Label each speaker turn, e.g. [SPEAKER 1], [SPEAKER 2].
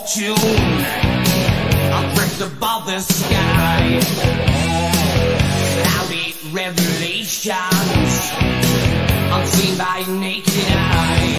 [SPEAKER 1] fortune, I'll drift above the sky. Cloudy revelations, unseen by naked